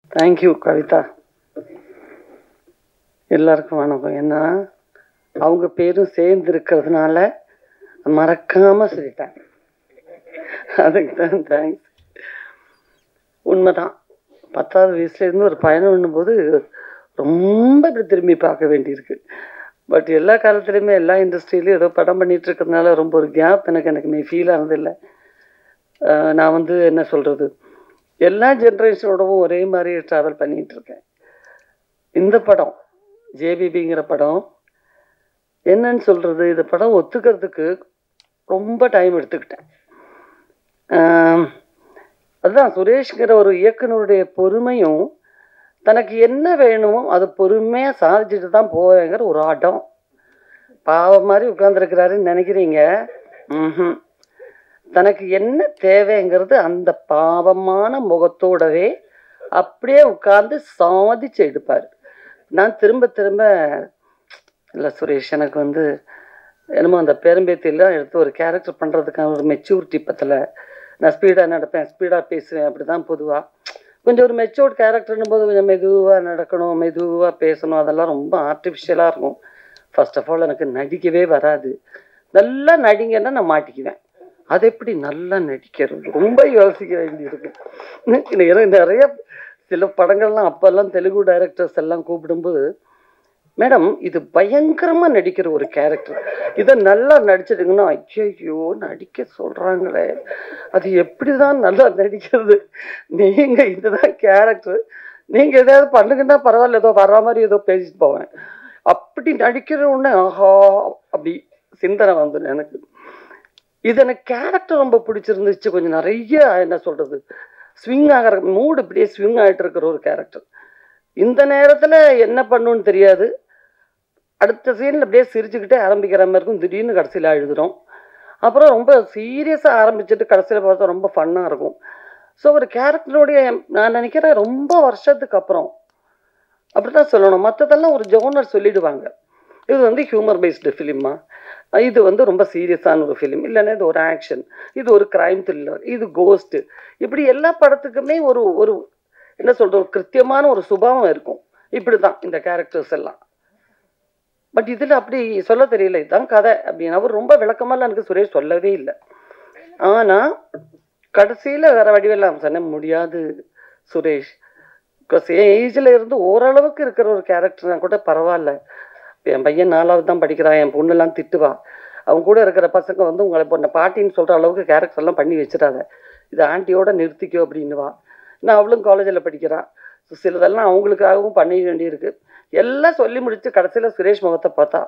Thank you Kavitha. எல்லாருக்கும் வணக்கம். ஏன்னா அவங்க பேரும் சேர்ந்து இருக்கிறதுனால மறக்காமல் சொல்லிட்டேன். அதுக்கு தான் தேங்க்ஸ். உண்மைதான், 10வது வயசுலேருந்து ஒரு பயணம் பண்ணும்போது ரொம்ப இப்படி திரும்பி பார்க்க வேண்டியிருக்கு. பட் எல்லா காலத்துலேயுமே எல்லா இண்டஸ்ட்ரியிலையும் ஏதோ படம் பண்ணிகிட்டு இருக்கிறதுனால ரொம்ப ஒரு கேப் எனக்குமே ஃபீல் ஆனதில்லை. நான் என்ன சொல்கிறது, எல்லா ஜென்ரேஷனோடவும் ஒரே மாதிரி ட்ராவல் பண்ணிகிட்ருக்கேன். இந்த படம் ஜேபிபிங்கிற படம் என்னன்னு சொல்கிறது, இந்த படம் ஒத்துக்கிறதுக்கு ரொம்ப டைம் எடுத்துக்கிட்டேன். அதுதான் சுரேஷ்ங்கிற ஒரு இயக்குனருடைய பொறுமையும், தனக்கு என்ன வேணுமோ அதை பொறுமையாக சாதிச்சுட்டு தான் போவேங்கிற ஒரு ஆட்டம். பாவம் மாதிரி உட்காந்துருக்கிறாருன்னு நினைக்கிறீங்க. தனக்கு என்ன தேவைங்கிறது அந்த பாவமான முகத்தோடவே அப்படியே உட்கார்ந்து சாதிச்சு எடுப்பார். நான் திரும்ப திரும்ப இல்லை சுரேஷ், எனக்கு என்னமோ அந்த பேரம்பேத்திலாம் எடுத்து ஒரு கேரக்டர் பண்ணுறதுக்கான ஒரு மெச்சூரிட்டி பத்தலை. நான் ஸ்பீடாக நடப்பேன், ஸ்பீடாக பேசுவேன், அப்படி தான் பொதுவாக. கொஞ்சம் ஒரு மெச்சூர்ட் கேரக்டர்னும் போது கொஞ்சம் மெதுவாக நடக்கணும், மெதுவாக பேசணும், அதெல்லாம் ரொம்ப ஆர்டிஃபிஷியலாக இருக்கும். ஃபர்ஸ்ட் ஆஃப் ஆல் எனக்கு நடிக்கவே வராது. நல்லா நடிங்கன்னா நான் மாட்டிக்குவேன். அது எப்படி நல்லா நடிக்கிறது ரொம்ப யோசிக்க வேண்டியிருக்கு. எனக்கு நிறைய சில படங்கள்லாம் அப்போல்லாம் தெலுங்கு டைரக்டர்ஸ் எல்லாம் கூப்பிடும்போது, மேடம் இது பயங்கரமாக நடிக்கிற ஒரு கேரக்டர், இதை நல்லா நடிச்சிடுங்கன்னா, ஐயோ நடிக்க சொல்கிறாங்களே, அது எப்படி தான் நல்லா நடிக்கிறது, நீங்கள் இதுதான் கேரக்டர், நீங்கள் எதாவது பண்ணுங்கன்னா பரவாயில்ல, ஏதோ வர்ற மாதிரி ஏதோ பேசிட்டு போவேன். அப்படி நடிக்கிற உடனே ஆஹா அப்படி சிந்தனை வந்துடும் எனக்கு. இது எனக்கு கேரக்டர் ரொம்ப பிடிச்சிருந்துச்சு. கொஞ்சம் நிறைய என்ன சொல்கிறது, ஸ்விங் ஆகிற மூடு இப்படியே ஸ்விங் ஆகிட்டு இருக்கிற ஒரு கேரக்டர். இந்த நேரத்தில் என்ன பண்ணுன்னு தெரியாது, அடுத்த சீனில் அப்படியே சிரிச்சுக்கிட்டே ஆரம்பிக்கிற மாதிரி இருக்கும், திடீர்னு கடைசியில் அழுதுறோம். அப்புறம் ரொம்ப சீரியஸாக ஆரம்பிச்சுட்டு கடைசியில் பார்த்தா ரொம்ப ஃபன்னாக இருக்கும். ஸோ ஒரு கேரக்டருடைய நான் நினைக்கிறேன் ரொம்ப வருஷத்துக்கு அப்புறம் அப்படி தான் சொல்லணும். மற்றதெல்லாம் ஒரு ஜோனர் சொல்லிடுவாங்க, இது ஹியூமர் பேஸ்டு ஃபிலிமா, இது ரொம்ப சீரியஸான ஒரு ஃபிலிம், இல்லைன்னா இது ஒரு ஆக்ஷன், இது ஒரு கிரைம் த்ரில்லர், இது கோஸ்ட்டு, இப்படி எல்லா படத்துக்குமே ஒரு ஒரு என்ன சொல்கிறது, ஒரு கிருத்தியமான ஒரு சுபாவம் இருக்கும். இப்படி தான் இந்த கேரக்டர்ஸ் எல்லாம். பட் இதில் அப்படி சொல்ல தெரியல, இதுதான் கதை அப்படின்னு அவர் ரொம்ப விளக்கமாலாம் எனக்கு சுரேஷ் சொல்லவே இல்லை. ஆனால் கடைசியில் வேற வடிவெல்லாம் சொன்ன முடியாது சுரேஷ், பிகாஸ் ஏஜில் இருந்து ஓரளவுக்கு இருக்கிற ஒரு கேரக்டர்னா கூட பரவாயில்ல. என் பையன் 4வது தான் படிக்கிறான், என் பொண்ணெல்லாம் திட்டுவா, அவங்க கூட இருக்கிற பசங்க உங்களை இப்போ பாட்டின்னு சொல்கிற அளவுக்கு கேரக்டர் எல்லாம் பண்ணி வச்சிடாத, இது ஆண்டியோட நிறுத்திக்கோ அப்படின்னுவா. நான் அவளும் காலேஜில் படிக்கிறான், சிலதெல்லாம் அவங்களுக்காகவும் பண்ண வேண்டியிருக்கு. எல்லாம் சொல்லி முடிச்சு கடைசியில் சுரேஷ் முகத்தை பார்த்தா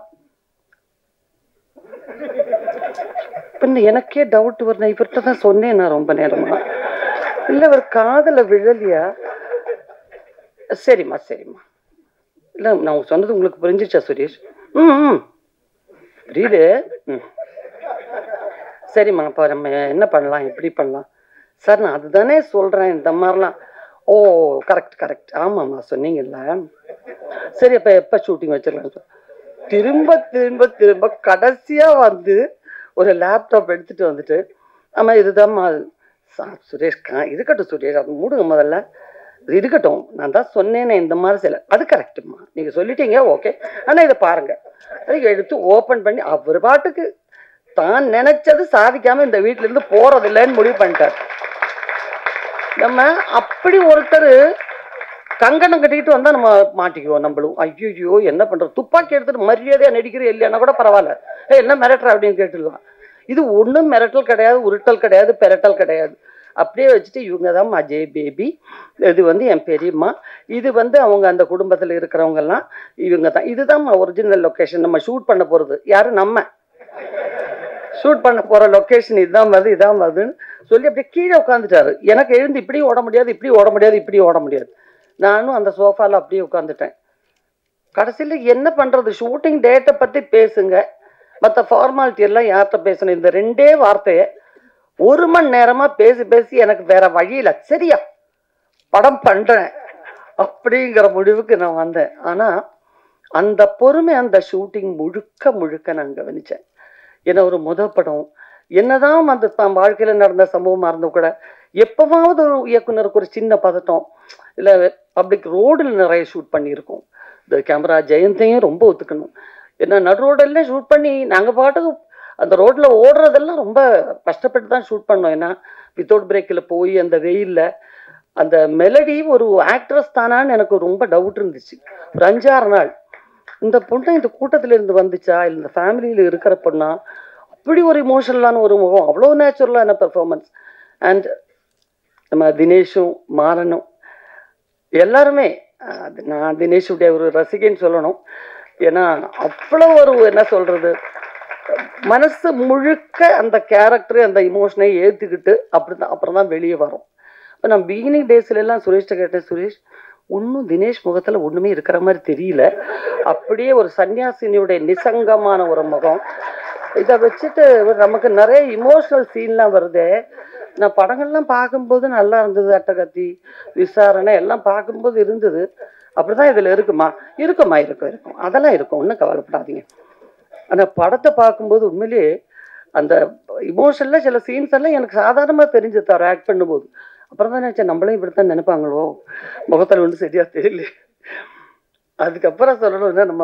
பின்ன எனக்கே டவுட் வரணும், இவர்கிட்ட தான் சொன்னேன் நான் ரொம்ப நேரமா, இல்லை இவர் காதல விழலியா? சரிம்மா சரிம்மா, இல்லை நான் சொன்னது உங்களுக்கு புரிஞ்சிச்சா சுரேஷ்? புரியுது. சரிம்மா, அப்போ நம்ம என்ன பண்ணலாம், எப்படி பண்ணலாம் சார்? நான் அதுதானே சொல்கிறேன், இந்த மாதிரிலாம். ஓ கரெக்ட் கரெக்ட், ஆமாம்மா சொன்னீங்கல்ல. சரி, அப்போ எப்போ ஷூட்டிங் வச்சிடலாம் சார்? திரும்ப திரும்ப திரும்ப கடைசியாக ஒரு லேப்டாப் எடுத்துகிட்டு வந்துட்டு, ஆமாம் இதுதான்மா சுரேஷ், இருக்கட்டும் சுரேஷ், அது மூடுங்க முதல்ல, இருக்கட்டும், நான் தான் சொன்னேனே இந்த மாதிரி சில, அது கரெக்டுமா, நீங்கள் சொல்லிட்டீங்க ஓகே, ஆனால் இதை பாருங்கள், அதுக்கு எடுத்து ஓப்பன் பண்ணி அவர் பாட்டுக்கு தான் நினைச்சது சாதிக்காமல் இந்த வீட்டிலேருந்து போகிறதில்லைன்னு முடிவு பண்ணிட்டார். நம்ம அப்படி ஒருத்தர் கங்கணம் கட்டிக்கிட்டு வந்தால் நம்ம மாட்டிக்குவோம் நம்மளும். ஐயோ என்ன பண்ணுறோம், துப்பாக்கி எடுத்துட்டு மரியாதையாக நடிக்கிற இல்லைன்னா கூட பரவாயில்ல, என்ன மிரட்டுற அப்படின்னு கேட்டுடலாம். இது ஒன்றும் மிரட்டல் கிடையாது, உருட்டல் கிடையாது, பெரட்டல் கிடையாது. அப்படியே வச்சுட்டு இவங்க தான் அஜய் பேபி, இது என் பெரியம்மா, இது அவங்க அந்த குடும்பத்தில் இருக்கிறவங்கெல்லாம் இவங்க தான், இதுதான் ஒரிஜினல் லொக்கேஷன், நம்ம ஷூட் பண்ண போகிறது யாரு, நம்ம ஷூட் பண்ண போகிற லொக்கேஷன் இதுதான் வருது, இதான் வருதுன்னு சொல்லி அப்படியே கீழே உட்காந்துட்டாரு. எனக்கு எழுந்து இப்படி ஓட முடியாது, இப்படி ஓட முடியாது, இப்படி ஓட முடியாது. நானும் அந்த சோஃபாவில் அப்படியே உட்காந்துட்டேன். கடைசியில் என்ன பண்ணுறது, ஷூட்டிங் டேட்டை பற்றி பேசுங்க, மற்ற ஃபார்மாலிட்டி எல்லாம் யார்கிட்ட பேசணும், இந்த 2 வார்த்தையை 1 மணி நேரமாக பேசி பேசி எனக்கு வேற வழியில் சரியா படம் பண்ணுறேன் அப்படிங்கிற முடிவுக்கு நான் வந்தேன். ஆனால் அந்த பொறுமை அந்த ஷூட்டிங் முழுக்க முழுக்க நான் கவனித்தேன். ஏன்னா ஒரு படம் என்னதான் தான் வாழ்க்கையில் நடந்த சம்பவமாக இருந்தும் கூட எப்போவாவது ஒரு இயக்குனருக்கு ஒரு சின்ன பதட்டம், இல்லை பப்ளிக் ரோடில் நிறைய ஷூட் பண்ணியிருக்கோம். இந்த கேமரா ஜெயந்தையும் ரொம்ப ஒத்துக்கணும். ஏன்னா நடு ரோடெல்லாம் ஷூட் பண்ணி நாங்கள் பாட்டுக்கு அந்த ரோட்டில் ஓடுறதெல்லாம் ரொம்ப கஷ்டப்பட்டு தான் ஷூட் பண்ணோம். ஏன்னா வித்தவுட் பிரேக்கில் போய் அந்த வெயிலில் அந்த மெலடி ஒரு ஆக்ட்ரஸ் தானான்னு எனக்கு ரொம்ப டவுட் இருந்துச்சு. ஒரு 5-6 நாள் இந்த பொண்ணு இந்த கூட்டத்தில் இருந்து வந்துச்சா இல்லை இந்த ஃபேமிலியில் இருக்கிற பொண்ணா, அப்படி ஒரு இமோஷனலான ஒரு முகம், அவ்வளோ நேச்சுரலான பெர்ஃபார்மன்ஸ். அண்ட் நம்ம தினேஷும் மாறனும் எல்லாருமே, நான் தினேஷுடைய ஒரு ரசிகன்னு சொல்லணும். ஏன்னா அவ்வளோ ஒரு என்ன சொல்கிறது, மனசு முழுக்க அந்த கேரக்டரு அந்த இமோஷனை ஏற்றுக்கிட்டு அப்புறம் தான் வெளியே வரும். இப்போ நான் பிகினிங் டேஸ்லாம் சுரேஷ்ட கேட்டேன், சுரேஷ் ஒன்றும் தினேஷ் முகத்தில் ஒன்றுமே இருக்கிற மாதிரி தெரியல, அப்படியே ஒரு சன்னியாசினியுடைய நிசங்கமான ஒரு முகம். இதை வச்சுட்டு நமக்கு நிறைய இமோஷனல் சீன்லாம் வருது. நான் படங்கள்லாம் பார்க்கும்போது நல்லா இருந்தது, அட்டகத்தி விசாரணை எல்லாம் பார்க்கும்போது இருந்தது. அப்படிதான் இதில் இருக்குமா? இருக்கும் அதெல்லாம் இருக்கும், ஒன்றும் கவலைப்படாதீங்க. ஆனால் படத்தை பார்க்கும்போது உண்மையிலேயே அந்த இமோஷனில் சில சீன்ஸ் எல்லாம் எனக்கு சாதாரணமாக தெரிஞ்சு தர ஆக்ட் பண்ணும்போது. அப்புறம் தான் நினச்சேன் நம்மளும் இப்படித்தான் நினைப்பாங்களோ, முகத்தில் ஒன்றும் சரியாக தெரியல. அதுக்கப்புறம் சொல்லணும்னா நம்ம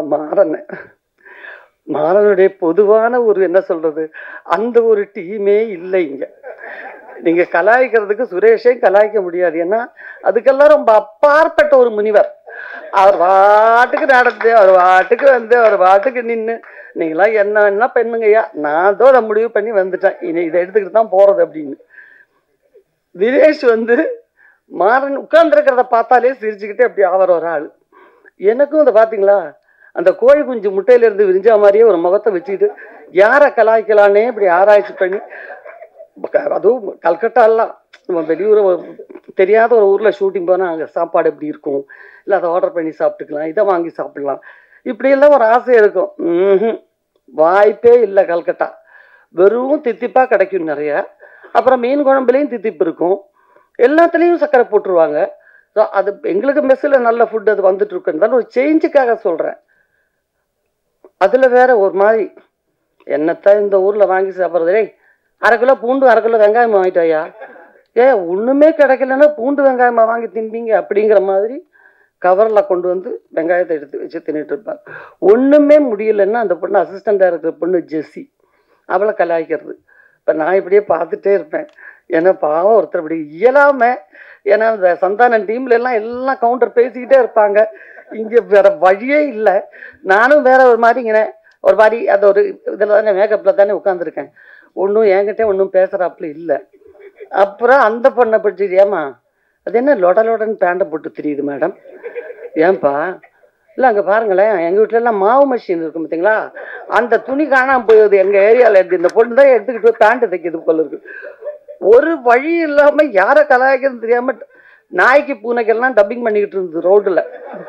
மாறனுடைய பொதுவான ஒரு என்ன சொல்கிறது, அந்த ஒரு டீமே இல்லை இங்கே. நீங்கள் கலாய்க்கிறதுக்கு சுரேஷையும் கலாய்க்க முடியாது. ஏன்னா அதுக்கெல்லாம் ரொம்ப அப்பாற்பட்ட ஒரு முனிவர். அவர் வாட்டுக்கு நடந்து அவர் வாட்டுக்கு வந்து அவர் வாட்டுக்கு நின்று நீங்களாம் என்ன பெண்ணுங்கய்யா, நான் தான் அதை முடிவு பண்ணி வந்துட்டேன், இனி இதை எடுத்துக்கிட்டு தான் போகிறது அப்படின்னு. தினேஷ் வந்து மாறன் உட்கார்ந்துருக்கிறத பார்த்தாலே சிரிச்சுக்கிட்டே அப்படி ஆகிற ஒரு ஆள். எனக்கும் அதை பார்த்தீங்களா, அந்த கோழி குஞ்சு முட்டையிலேருந்து விரிஞ்சா மாதிரியே ஒரு முகத்தை வச்சுக்கிட்டு யாரை கலாய்க்கலான்னே இப்படி ஆராய்ச்சி பண்ணி, அதுவும் கல்கட்டாலாம் நம்ம வெளியூர் தெரியாத ஒரு ஊரில் ஷூட்டிங் போனால் அங்கே சாப்பாடு எப்படி இருக்கும், இல்லை அதை ஆர்டர் பண்ணி சாப்பிட்டுக்கலாம், இதை வாங்கி சாப்பிடலாம், இப்படியெல்லாம் ஒரு ஆசை இருக்கும். வாய்ப்பே இல்லை. கல்கட்டா வெறும் தித்திப்பாக கிடைக்கும் நிறையா. அப்புறம் மீன் குழம்புலேயும் தித்திப்பு இருக்கும், எல்லாத்துலேயும் சர்க்கரை போட்டுருவாங்க. ஸோ அது எங்களுக்கு மெஸ்ஸில் நல்ல ஃபுட் அது வந்துட்டு இருக்குன்னு ஒரு சேஞ்சுக்காக சொல்கிறேன். அதில் வேற ஒரு மாதிரி என்னத்தான் இந்த ஊரில் வாங்கி சாப்பிட்றது, 1/2 கிலோ பூண்டு 1/2 கிலோ வெங்காயம் வாங்கிட்டாயா, ஒன்றுமே கிடைக்கலன்னா பூண்டு வெங்காயமாக வாங்கி தின்பீங்க அப்படிங்கிற மாதிரி கவரில் கொண்டு வந்து வெங்காயத்தை எடுத்து வச்சு தின்னுட்டு இருப்பாங்க. ஒன்றுமே முடியலன்னா அந்த பொண்ணு அசிஸ்டண்டாக இருக்கிற பொண்ணு ஜெஸ்ஸி, அவளை கலாய்க்கிறது. இப்போ நான் இப்படியே பார்த்துட்டே இருப்பேன். ஏன்னா பாவம் ஒருத்தர் இப்படி இயலாமல், ஏன்னா இந்த சந்தானம் டீம்ல எல்லாம் கவுண்டர் பேசிக்கிட்டே இருப்பாங்க, இங்கே வேற வழியே இல்லை. நானும் வேற ஒரு மாதிரிங்கிற ஒரு மாதிரி அது ஒரு இதில் தானே மேக்கப்பில் தானே உட்காந்துருக்கேன், ஒன்றும் என்கிட்ட ஒன்றும் பேசுகிறாப்புல இல்லை. அப்புறம் அந்த பொண்ணை பிடிச்சிட்டு, ஏமா அது என்ன லொடன்னு பேண்டை போட்டு தெரியுது மேடம், ஏன்பா இல்லை அங்கே பாருங்களேன் எங்கள் வீட்டிலலாம் மாவு மிஷின் இருக்கும் பார்த்தீங்களா, அந்த துணி காணாமல் போயிடுது எங்கள் ஏரியாவில், எடுத்து இந்த பொண்ணு தான் எடுத்துக்கிட்டு போய் பேண்ட்டு தைக்கிது போல இருக்கு. ஒரு வழி இல்லாமல் யாரை கலாய்க்கிறது தெரியாமல் நாய்க்கு பூனைக்கெல்லாம் டப்பிங் பண்ணிக்கிட்டு இருந்தது ரோட்டில்.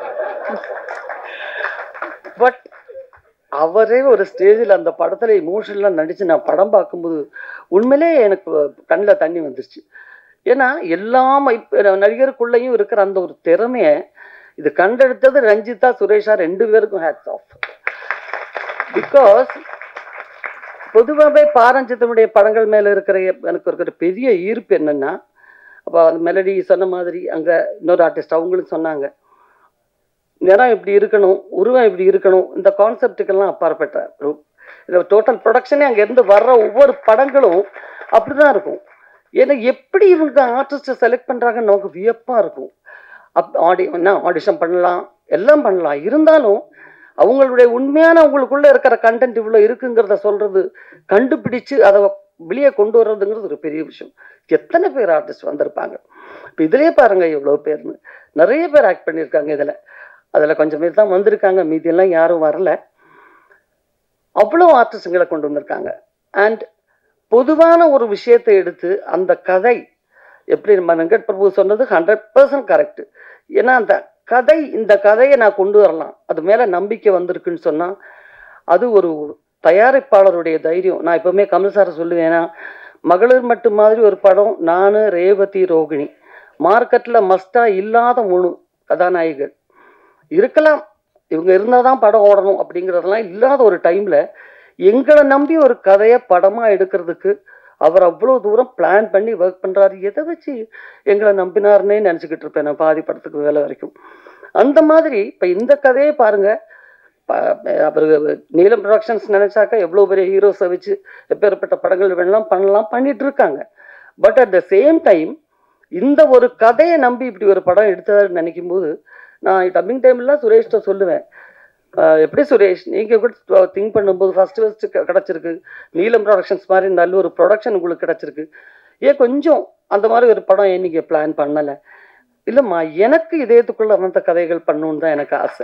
பட் அவரே ஒரு ஸ்டேஜில் அந்த படத்தில் இமோஷனலாக நடித்து நான் படம் பார்க்கும்போது உண்மையிலே எனக்கு கண்ணில் தண்ணி வந்துருச்சு. ஏன்னா எல்லாம் நடிகருக்குள்ளேயும் இருக்கிற அந்த ஒரு திறமையை இது கண்டெடுத்தது ரஞ்சிதா சுரேஷா 2 பேருக்கும் ஹேட்ஸ் ஆஃப். பிகாஸ் பொதுவாகவே பாரஞ்சித்தனுடைய படங்கள் மேலே இருக்கிற எனக்கு இருக்கிற பெரிய ஈர்ப்பு என்னென்னா, அப்போ அந்த மெலடி சொன்ன மாதிரி அங்கே இன்னொரு ஆர்டிஸ்ட் அவங்களும் சொன்னாங்க, நிறம் இப்படி இருக்கணும், உருவம் இப்படி இருக்கணும், இந்த கான்செப்டுக்கெல்லாம் அப்பாற்பட்ட இந்த டோட்டல் ப்ரொடக்ஷனே அங்கேருந்து வர்ற ஒவ்வொரு படங்களும் அப்படி தான் இருக்கும். ஏன்னா எப்படி இவங்க ஆர்டிஸ்ட்டை செலக்ட் பண்ணுறாங்கன்னு நமக்கு வியப்பாக இருக்கும். ஆடிஷன் பண்ணலாம், எல்லாம் பண்ணலாம், இருந்தாலும் அவங்களுடைய உண்மையான அவங்களுக்குள்ளே இருக்கிற கண்டென்ட் இவ்வளோ இருக்குங்கிறத சொல்கிறது, கண்டுபிடிச்சு அதை வெளியே கொண்டு வர்றதுங்கிறது ஒரு பெரிய விஷயம். எத்தனை பேர் ஆர்டிஸ்ட் வந்திருப்பாங்க இப்போ இதிலே பாருங்கள், எவ்வளோ பேர்னு நிறைய பேர் ஆக்ட் பண்ணியிருக்காங்க. அதில் கொஞ்சம் பேர் தான் வந்திருக்காங்க, மீதியெல்லாம் யாரும் வரல. அவ்வளோ ஆர்டிஸ்டுங்களை கொண்டு வந்திருக்காங்க. அண்ட் பொதுவான ஒரு விஷயத்தை எடுத்து அந்த கதை எப்படி நம்ம வெங்கட் பிரபு சொன்னது 100% கரெக்டு. ஏன்னா அந்த கதை, இந்த கதையை நான் கொண்டு வரலாம், அது மேலே நம்பிக்கை வந்திருக்குன்னு சொன்னால் அது ஒரு தயாரிப்பாளருடைய தைரியம். நான் எப்போவுமே கமல் சாரை சொல்லுவேன்னா, மகளிர் மட்டும் மாதிரி ஒரு படம், நான் ரேவதி ரோகிணி, மார்க்கெட்டில் மஸ்டாக இல்லாத 3 கதாநாயகிகள் இருக்கலாம், இவங்க இருந்தால் தான் படம் ஓடணும் அப்படிங்கிறதெல்லாம் இல்லாத ஒரு டைமில் எங்களை நம்பி ஒரு கதையை படமாக எடுக்கிறதுக்கு அவர் அவ்வளோ தூரம் பிளான் பண்ணி ஒர்க் பண்ணுறாரு. எதை வச்சு எங்களை நம்பினார்னே நினச்சிக்கிட்டு இருப்பேன் நான் பாதி படத்துக்கு வேலை வரைக்கும். அந்த மாதிரி இப்போ இந்த கதையே பாருங்கள், அவர் நீலம் ப்ரொடக்ஷன்ஸ் நினச்சாக்கா எவ்வளோ பெரிய ஹீரோஸை வச்சு எப்பேற்பட்ட படங்கள் வேணாலும் பண்ணலாம், பண்ணிட்டு இருக்காங்க. But at the same time இந்த ஒரு கதையை நம்பி இப்படி ஒரு படம் எடுத்தாருன்னு நினைக்கும் போது நான் டப்பிங் டைம்லாம் சுரேஷ்ட சொல்லுவேன், எப்படி சுரேஷ் நீங்கள் கூட திங்க் பண்ணும்போது ஃபஸ்ட்டு கிடச்சிருக்கு, நீலம் ப்ரொடக்ஷன்ஸ் மாதிரி நல்ல ஒரு ப்ரொடக்ஷன் உங்களுக்கு கிடச்சிருக்கு, ஏன் கொஞ்சம் அந்த மாதிரி ஒரு படம் ஏன் நீங்கள் பிளான் பண்ணலை? இல்லைம்மா, எனக்கு இதயத்துக்குள்ளே அந்த கதைகள் பண்ணணுன்னு தான் எனக்கு ஆசை.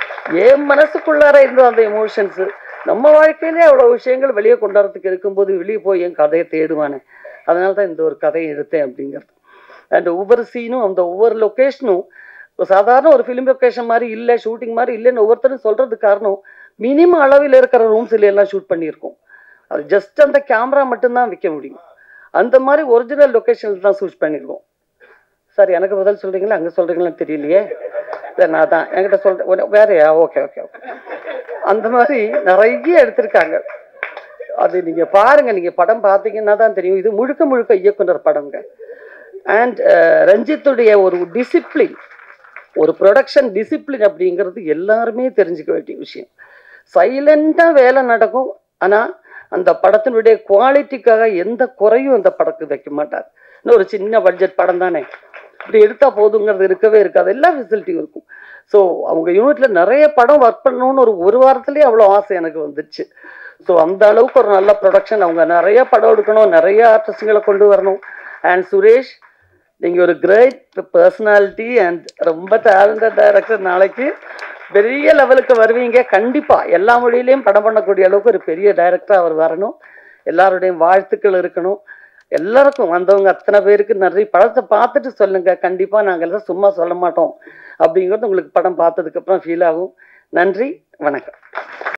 என் மனசுக்குள்ளார இருந்த அந்த எமோஷன்ஸு நம்ம வாழ்க்கையிலே அவ்வளோ விஷயங்கள் வெளியே கொண்டாடுறதுக்கு இருக்கும்போது வெளியே போய் என் கதையை தேடுவானே, அதனால தான் இந்த ஒரு கதையை எடுத்தேன் அப்படிங்கிறது. அண்ட் ஒவ்வொரு சீனும் அந்த ஒவ்வொரு லொக்கேஷனும் சாதாரண ஒரு ஃபிலிம் லொக்கேஷன் மாதிரி இல்லை, ஷூட்டிங் மாதிரி இல்லைன்னு ஒவ்வொருத்தரும் சொல்கிறதுக்கு காரணம் மினிமம் அளவில் இருக்கிற ரூம்ஸில் எல்லாம் ஷூட் பண்ணியிருக்கோம். அது ஜஸ்ட் அந்த கேமரா மட்டும்தான் விற்க முடியும். அந்த மாதிரி ஒரிஜினல் லொக்கேஷனில் தான் ஷூட் பண்ணியிருக்கோம். சார் எனக்கு பதில் சொல்கிறீங்களா அங்கே சொல்கிறீங்களான்னு தெரியலையே. நான் தான் என்கிட்ட சொல்கிறேன் வேறையா? Okay okay okay. அந்த மாதிரி நிறைய எடுத்திருக்காங்க. அது நீங்கள் பாருங்கள், நீங்கள் படம் பார்த்தீங்கன்னா தான் தெரியும். இது முழுக்க முழுக்க இயக்குனர் படங்க. அண்ட் ரஞ்சித்துடைய ஒரு டிசிப்ளின், ஒரு ப்ரொடக்ஷன் டிசிப்ளின் அப்படிங்கிறது எல்லாருமே தெரிஞ்சுக்க வேண்டிய விஷயம். சைலண்டாக வேலை நடக்கும், ஆனால் அந்த படத்தினுடைய குவாலிட்டிக்காக எந்த குறையும் அந்த படத்துக்கு வைக்க மாட்டார். இன்னும் ஒரு சின்ன பட்ஜெட் படம் தானே, இப்படி எடுத்தால் போதுங்கிறது இருக்கவே இருக்காது, எல்லா ஃபெசிலிட்டியும் இருக்கும். ஸோ அவங்க யூனிட்டில் நிறைய படம் ஒர்க் பண்ணணும்னு ஒரு வாரத்துலேயே அவ்வளோ ஆசை எனக்கு வந்துடுச்சு. ஸோ அந்த அளவுக்கு ஒரு நல்ல ப்ரொடக்ஷன், அவங்க நிறைய படம் எடுக்கணும், நிறைய ஆர்டிஸ்டுகளை கொண்டு வரணும். அண்ட் சுரேஷ், நீங்கள் ஒரு கிரேட் பர்சனாலிட்டி அண்ட் ரொம்ப டேலண்டட் டைரக்டர். நாளைக்கு பெரிய லெவலுக்கு வருவீங்க கண்டிப்பாக. எல்லா மொழியிலையும் படம் பண்ணக்கூடிய அளவுக்கு ஒரு பெரிய டைரக்டராக அவர் வரணும். எல்லாருடையும் வாழ்த்துக்கள் இருக்கணும். எல்லாருக்கும் வந்தவங்க அத்தனை பேருக்கு நிறைய படத்தை பார்த்துட்டு சொல்லுங்கள். கண்டிப்பாக நாங்கள் எல்லாம் சும்மா சொல்ல மாட்டோம் அப்படிங்கிறது உங்களுக்கு படம் பார்த்ததுக்கப்புறம் ஃபீல் ஆகும். நன்றி, வணக்கம்.